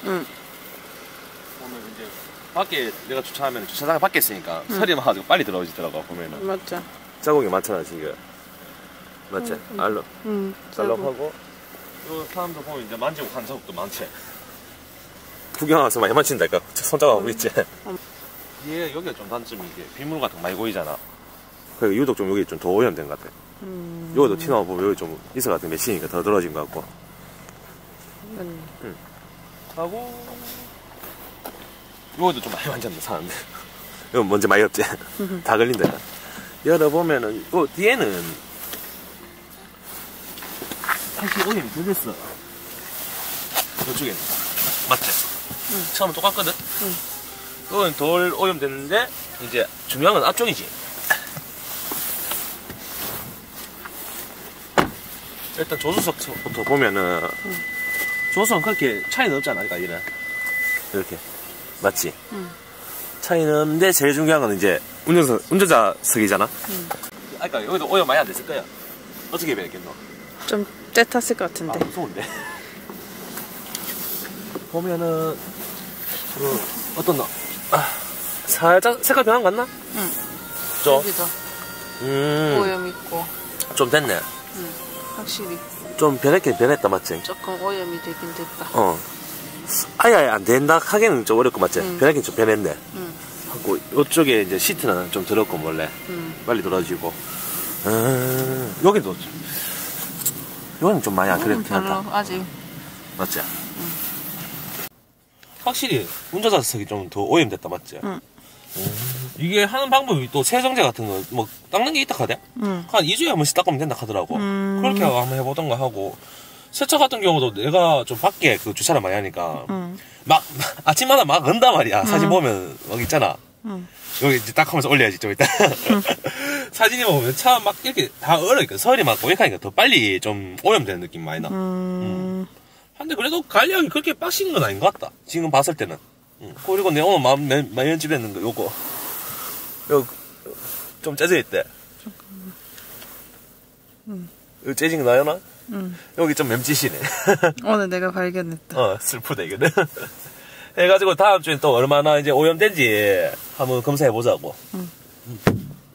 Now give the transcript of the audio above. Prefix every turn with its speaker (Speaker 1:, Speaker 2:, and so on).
Speaker 1: 응.
Speaker 2: 보면 이제 밖에 내가 주차하면 주차장 밖에 있으니까 서리 막아가지고 빨리 들어오시더라고 보면은.
Speaker 1: 맞죠.
Speaker 2: 자국이 많잖아 지금. 맞지? 알로. 쌀럽하고. 요 사람도 보면 이제 만지고 간 자국도 많지. 구경 와서 많이 만진다니까. 손자국 있지. 얘 여기가 좀 단점이 이게 빗물 같은 거 많이 보이잖아. 그러니까 유독 좀 여기 좀 더 오염된 것 같아. 여기도 티 나보면 여기 좀 있을 것 같아. 몇시니까 더 떨어진 것 같고. 하고 여기도 좀 많이 만졌네 사람들. 이건 먼지 많이 없지. 다 걸린다. 열어보면은 그 뒤에는 사실 오염이 덜 됐어. 이쪽에는 맞지? 처음은 똑같거든? 이건 덜 오염됐는데 이제 중요한 건 앞쪽이지. 일단 조수석부터 보면은 조수석은 그렇게 차이는 없잖아. 그러니까 얘는 이렇게 맞지? 차이는 없는데 제일 중요한 건 이제 운전자석이잖아. 그러니까 여기도 오염 많이 안 됐을 거야. 어떻게 변했겠노?
Speaker 1: 좀 때 탔을 것 같은데.
Speaker 2: 아, 무서운데. 보면은 어떤 너? 살짝 색깔 변한 거 같나?
Speaker 1: 응.
Speaker 2: 좀?
Speaker 1: 여기도 오염 있고.
Speaker 2: 좀 됐네.
Speaker 1: 확실히.
Speaker 2: 좀 변했다 맞지?
Speaker 1: 조금 오염이 되긴 됐다.
Speaker 2: 아예 안 된다 하기는 좀 어렵고 맞지? 변하긴 좀 변했네. 하고 이쪽에 이제 시트는 좀 들었고 원래 빨리 돌아지고. 여기는 좀 많이 안 그랬긴 하다.
Speaker 1: 아직.
Speaker 2: 맞지? 확실히 운전자석이 좀 더 오염됐다 맞지? 이게 하는 방법이 또 세정제 같은 거 뭐 닦는 게 있다 하대? 한 2주에 한 번씩 닦으면 된다 하더라고. 그렇게 한번 해보던가 하고. 세차 같은 경우도 내가 좀 밖에 그 주차를 많이 하니까 막 아침마다 막 은단 말이야. 사진 보면 막 있잖아. 여기 이제 딱 하면서 올려야지 좀 이따. 사진이 보면 차 막 이렇게 다 얼으니까 설이 막 고약하니까 더 빨리 좀 오염되는 느낌 많이 나. 근데 그래도 관리하기 그렇게 빡신 건 아닌 것 같다. 지금 봤을 때는. 그리고 내가 오늘 많이 연집했는 거 요거 좀 째져 있대. 이거 째진 거 나요나? 여기 좀 맴짓이네.
Speaker 1: 오늘 내가 발견했다.
Speaker 2: 슬프다 이거는. 해가지고 다음 주에 또 얼마나 이제 오염된지 한번 검사해 보자고.